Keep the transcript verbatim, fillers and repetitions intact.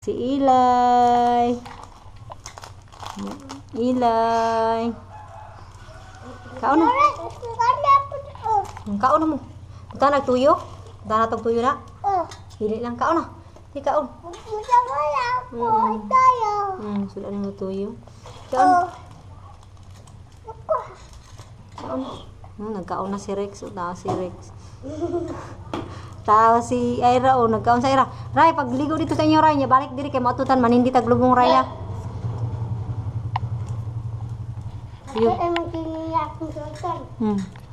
Si Ilay. Ilay. Kaon na. Kaon na mo. Punta nagtuyo? Punta na itong tuyo na? Hili lang. Kaon na. Hindi kaon. Hmm, sudah na tuyo. Kaon. Kaon. Hmm, nagkaon na si Rex. Tawa si Rex. Tawa si Ira. O, nagkaon sa Ira. Ray, pagligo dito sa inyo, Ray. Nya balik diri kay matutan. Manindi taglubong, Ray, ha. Yun. Hmm.